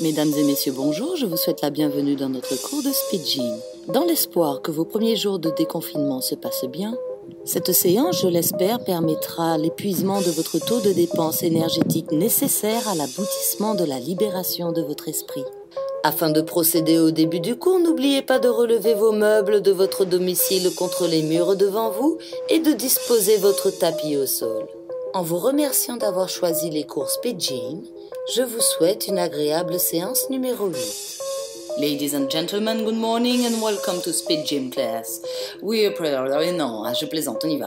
Mesdames et messieurs, bonjour, je vous souhaite la bienvenue dans notre cours de Speed Gym. Dans l'espoir que vos premiers jours de déconfinement se passent bien, cette séance, je l'espère, permettra l'épuisement de votre taux de dépense énergétique nécessaire à l'aboutissement de la libération de votre esprit. Afin de procéder au début du cours, n'oubliez pas de relever vos meubles de votre domicile contre les murs devant vous et de disposer votre tapis au sol. En vous remerciant d'avoir choisi les cours Speed Gym, je vous souhaite une agréable séance numéro 8. Ladies and gentlemen, good morning and welcome to Speed Gym class. We are non, je plaisante, on y va.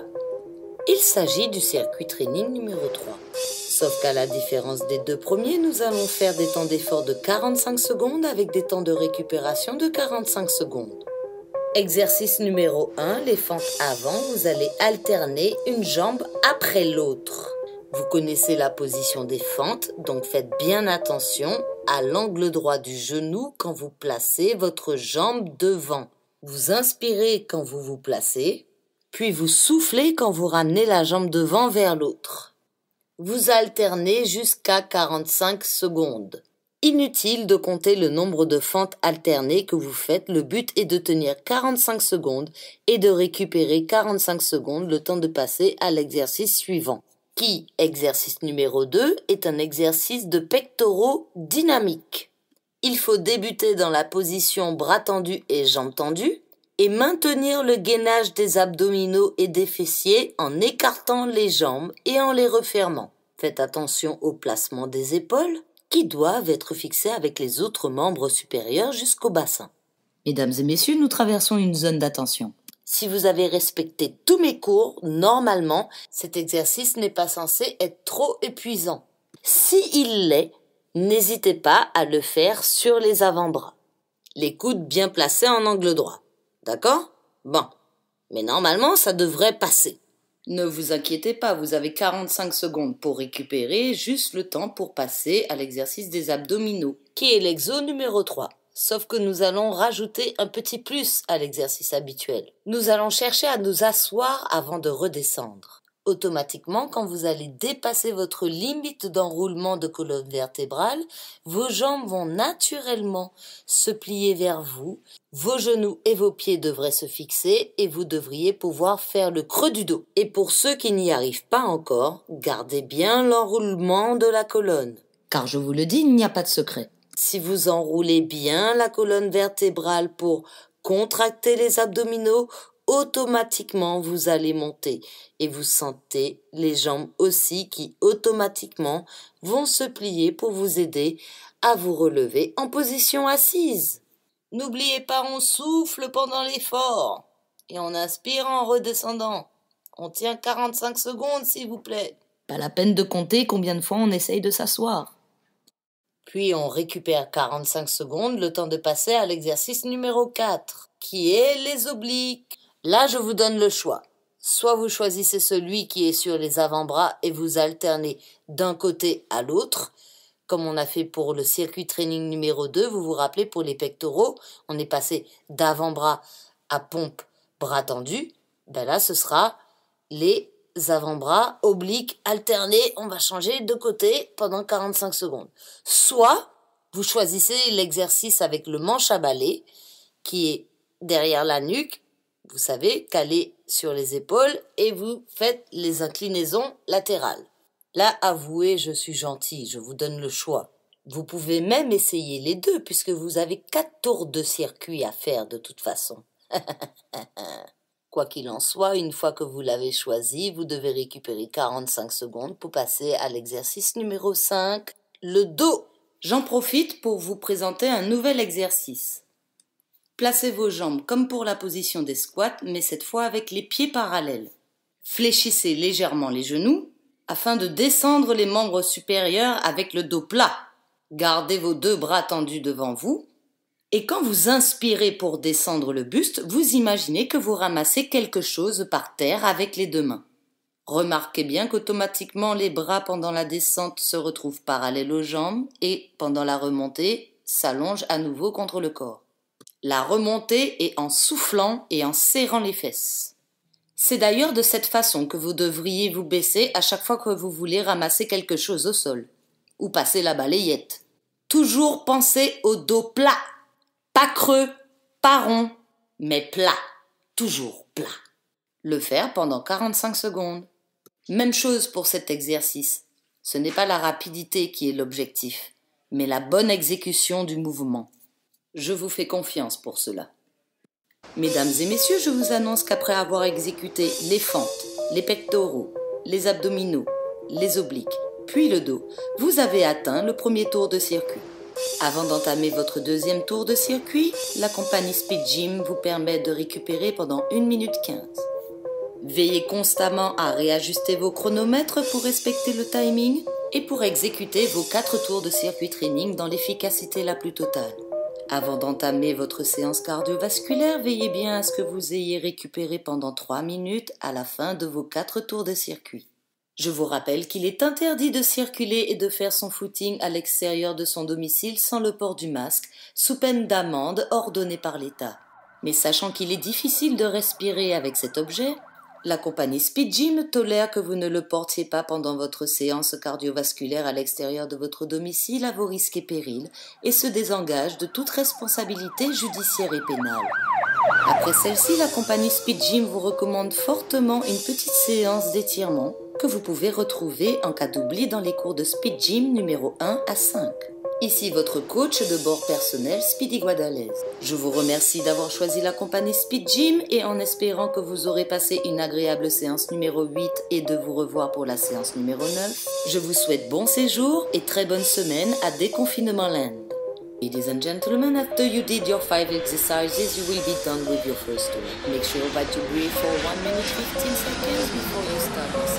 Il s'agit du circuit training numéro 3. Sauf qu'à la différence des deux premiers, nous allons faire des temps d'effort de 45 secondes avec des temps de récupération de 45 secondes. Exercice numéro 1, les fentes avant, vous allez alterner une jambe après l'autre. Vous connaissez la position des fentes, donc faites bien attention à l'angle droit du genou quand vous placez votre jambe devant. Vous inspirez quand vous vous placez, puis vous soufflez quand vous ramenez la jambe devant vers l'autre. Vous alternez jusqu'à 45 secondes. Inutile de compter le nombre de fentes alternées que vous faites, le but est de tenir 45 secondes et de récupérer 45 secondes le temps de passer à l'exercice suivant. Qui, exercice numéro 2, est un exercice de pectoraux dynamiques. Il faut débuter dans la position bras tendus et jambes tendues et maintenir le gainage des abdominaux et des fessiers en écartant les jambes et en les refermant. Faites attention au placement des épaules qui doivent être fixées avec les autres membres supérieurs jusqu'au bassin. Mesdames et messieurs, nous traversons une zone d'attention. Si vous avez respecté tous mes cours, normalement, cet exercice n'est pas censé être trop épuisant. Si il l'est, n'hésitez pas à le faire sur les avant-bras. Les coudes bien placés en angle droit. D'accord? Bon. Mais normalement, ça devrait passer. Ne vous inquiétez pas, vous avez 45 secondes pour récupérer, juste le temps pour passer à l'exercice des abdominaux, qui est l'exo numéro 3. Sauf que nous allons rajouter un petit plus à l'exercice habituel. Nous allons chercher à nous asseoir avant de redescendre. Automatiquement, quand vous allez dépasser votre limite d'enroulement de colonne vertébrale, vos jambes vont naturellement se plier vers vous, vos genoux et vos pieds devraient se fixer et vous devriez pouvoir faire le creux du dos. Et pour ceux qui n'y arrivent pas encore, gardez bien l'enroulement de la colonne. Car je vous le dis, il n'y a pas de secret. Si vous enroulez bien la colonne vertébrale pour contracter les abdominaux, automatiquement vous allez monter et vous sentez les jambes aussi qui automatiquement vont se plier pour vous aider à vous relever en position assise. N'oubliez pas, on souffle pendant l'effort et on inspire en redescendant. On tient 45 secondes s'il vous plaît. Pas la peine de compter combien de fois on essaye de s'asseoir. Puis on récupère 45 secondes, le temps de passer à l'exercice numéro 4, qui est les obliques. Là, je vous donne le choix. Soit vous choisissez celui qui est sur les avant-bras et vous alternez d'un côté à l'autre, comme on a fait pour le circuit training numéro 2, vous vous rappelez, pour les pectoraux, on est passé d'avant-bras à pompe bras tendus. Ben là, ce sera les avant-bras obliques alternés, on va changer de côté pendant 45 secondes. Soit vous choisissez l'exercice avec le manche à balai qui est derrière la nuque, vous savez, calé sur les épaules et vous faites les inclinaisons latérales. Là, avouez, je suis gentil, je vous donne le choix. Vous pouvez même essayer les deux puisque vous avez 4 tours de circuit à faire de toute façon. Quoi qu'il en soit, une fois que vous l'avez choisi, vous devez récupérer 45 secondes pour passer à l'exercice numéro 5, le dos. J'en profite pour vous présenter un nouvel exercice. Placez vos jambes comme pour la position des squats, mais cette fois avec les pieds parallèles. Fléchissez légèrement les genoux afin de descendre les membres supérieurs avec le dos plat. Gardez vos 2 bras tendus devant vous. Et quand vous inspirez pour descendre le buste, vous imaginez que vous ramassez quelque chose par terre avec les 2 mains. Remarquez bien qu'automatiquement les bras pendant la descente se retrouvent parallèles aux jambes et pendant la remontée s'allongent à nouveau contre le corps. La remontée est en soufflant et en serrant les fesses. C'est d'ailleurs de cette façon que vous devriez vous baisser à chaque fois que vous voulez ramasser quelque chose au sol ou passer la balayette. Toujours penser au dos plat. Pas creux, pas rond, mais plat. Toujours plat. Le faire pendant 45 secondes. Même chose pour cet exercice. Ce n'est pas la rapidité qui est l'objectif, mais la bonne exécution du mouvement. Je vous fais confiance pour cela. Mesdames et messieurs, je vous annonce qu'après avoir exécuté les fentes, les pectoraux, les abdominaux, les obliques, puis le dos, vous avez atteint le premier tour de circuit. Avant d'entamer votre deuxième tour de circuit, la compagnie Speed Gym vous permet de récupérer pendant 1 minute 15. Veillez constamment à réajuster vos chronomètres pour respecter le timing et pour exécuter vos 4 tours de circuit training dans l'efficacité la plus totale. Avant d'entamer votre séance cardiovasculaire, veillez bien à ce que vous ayez récupéré pendant 3 minutes à la fin de vos 4 tours de circuit. Je vous rappelle qu'il est interdit de circuler et de faire son footing à l'extérieur de son domicile sans le port du masque, sous peine d'amende ordonnée par l'État. Mais sachant qu'il est difficile de respirer avec cet objet, la compagnie Speed Gym tolère que vous ne le portiez pas pendant votre séance cardiovasculaire à l'extérieur de votre domicile à vos risques et périls et se désengage de toute responsabilité judiciaire et pénale. Après celle-ci, la compagnie Speed Gym vous recommande fortement une petite séance d'étirement que vous pouvez retrouver en cas d'oubli dans les cours de Speed Gym numéro 1 à 5. Ici votre coach de bord personnel Speedy Guadalez. Je vous remercie d'avoir choisi la compagnie Speed Gym et en espérant que vous aurez passé une agréable séance numéro 8 et de vous revoir pour la séance numéro 9, je vous souhaite bon séjour et très bonne semaine à Déconfinement Land. Ladies and gentlemen, after you did your 5 exercises, you will be done with your first one. Make sure that you breathe for 1 minute 15 seconds before you start.